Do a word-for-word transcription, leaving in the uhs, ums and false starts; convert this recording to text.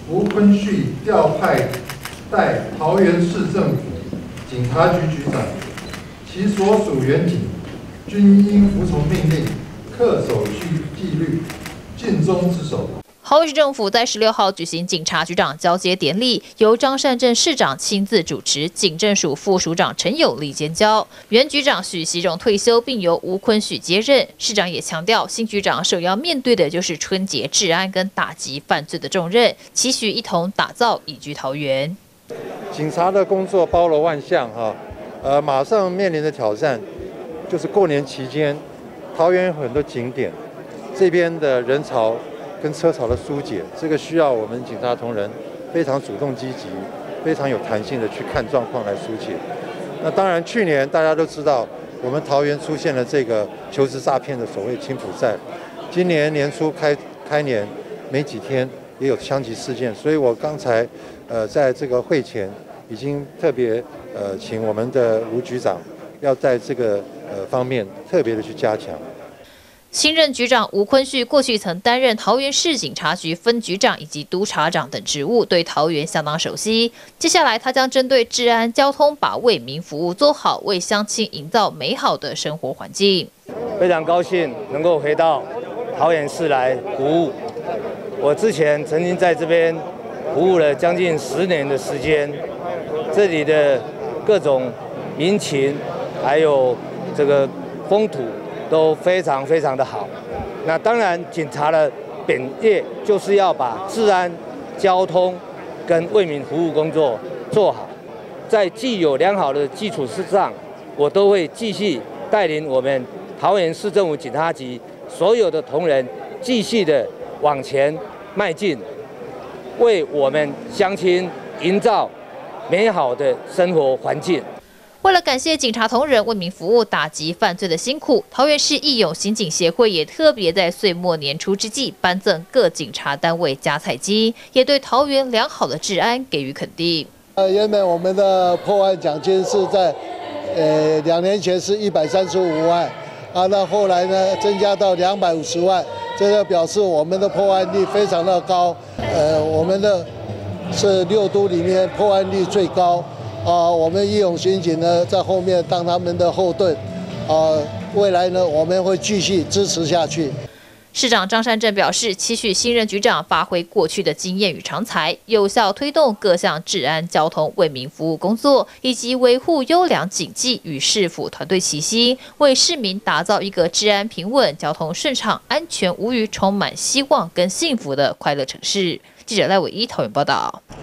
吴坤旭调派代桃园市政府警察局局长，其所属员警均应服从命令，恪守纪律，尽忠职守。 桃园市政府在十六号举行警察局长交接典礼，由张善政市长亲自主持，警政署副署长陈友利监交，原局长许习荣退休，并由吴坤旭接任。市长也强调，新局长首要面对的就是春节治安跟打击犯罪的重任，期许一同打造宜居桃园。 警察的工作包罗万象哈，呃，马上面临的挑战就是过年期间，桃园有很多景点，这边的人潮 跟车潮的疏解，这个需要我们警察同仁非常主动积极、非常有弹性的去看状况来疏解。那当然，去年大家都知道，我们桃园出现了这个求职诈骗的所谓青埔寨，今年年初开开年没几天也有枪击事件，所以我刚才呃在这个会前已经特别呃请我们的吴局长要在这个呃方面特别的去加强。 新任局长吴坤旭过去曾担任桃园市警察局分局长以及督察长等职务，对桃园相当熟悉。接下来，他将针对治安、交通，把为民服务做好，为乡亲营造美好的生活环境。 非常高兴能够回到桃园市来服务。我之前曾经在这边服务了将近十年的时间，这里的各种民情，还有这个风土 都非常非常的好。那当然，警察的本业就是要把治安、交通跟为民服务工作做好。在既有良好的基础之上，我都会继续带领我们桃园市政府警察局所有的同仁继续的往前迈进，为我们乡亲营造美好的生活环境。 为了感谢警察同仁为民服务、打击犯罪的辛苦，桃园市义勇刑警协会也特别在岁末年初之际颁赠各警察单位加彩金，也对桃园良好的治安给予肯定。 呃，原本我们的破案奖金是在呃两年前是一百三十五万，啊，那后来呢增加到两百五十万，这个表示我们的破案率非常的高，呃，我们的是六都里面破案率最高。 啊，我们义勇刑警呢，在后面当他们的后盾，啊，未来呢，我们会继续支持下去。 市长张善政表示，期许新任局长发挥过去的经验与长才，有效推动各项治安、交通、为民服务工作，以及维护优良警纪与市府团队齐心，为市民打造一个治安平稳、交通顺畅、安全无虞、充满希望跟幸福的快乐城市。记者赖伟一桃园报道。